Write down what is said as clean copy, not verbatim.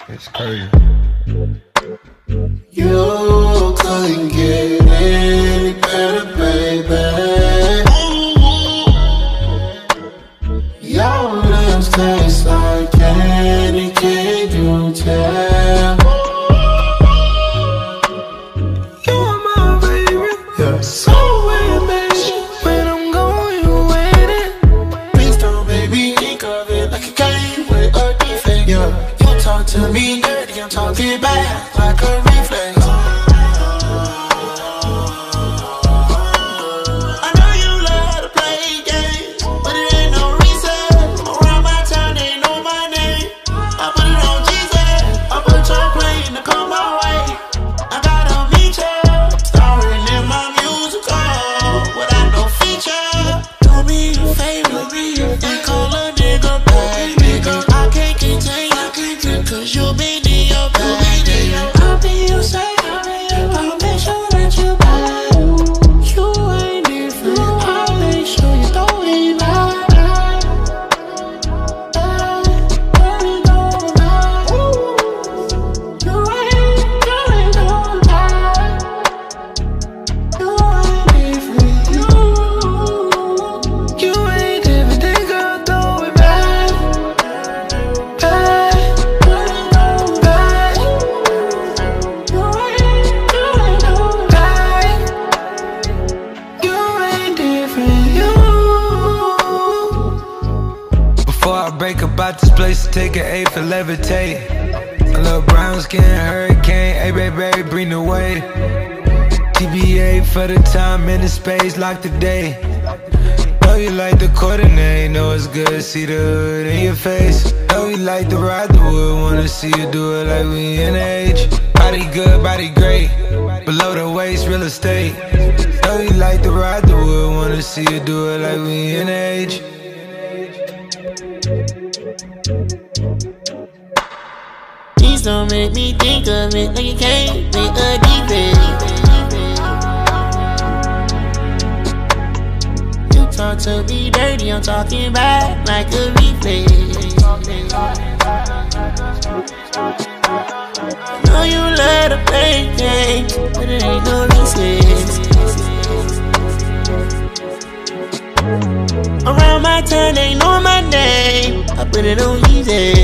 It's crazy. You couldn't get any better, baby. Your lips taste like candy, can you tell? You are my favorite, Yeah. so ambitious. When I'm gone, you waiting. Please don't make me think of it like a game with a defect. Yeah. You talk to me dirty, I'm talking back like a reflex. I know you love to play games, but it ain't no reason. Around my town, they know my name. I put it on Jesus. I put your plane to come my way. I gotta meet ya, starring in my musical without no feature. Do me a favor, and call a nigga back, nigga. I can't contain, cause you been in your bag. I'll be your side, I'll make sure that you buy. You ain't different, I'll make sure you throw it back. You ain't different, then girl, throw it back. Back. Back. You ain't different, you. Before I break about this place, take an 8 for levitate. A little brown skin hurricane, hey baby, bring the wave. TBA for the time and the space, lock the day. Know you like the coordinate, know it's good to see the hood in your face. Know you like to ride the wood, wanna see you do it like we in age. Body good, body great, below the waist, real estate. Know you like to ride the wood, wanna see you do it like we in age. Please don't make me think of it like you can't make a defect. You talk to me dirty, I'm talking back like a reflex. I know you love to play games, but it ain't no recess. Around my town, they know my name. I put it on easy.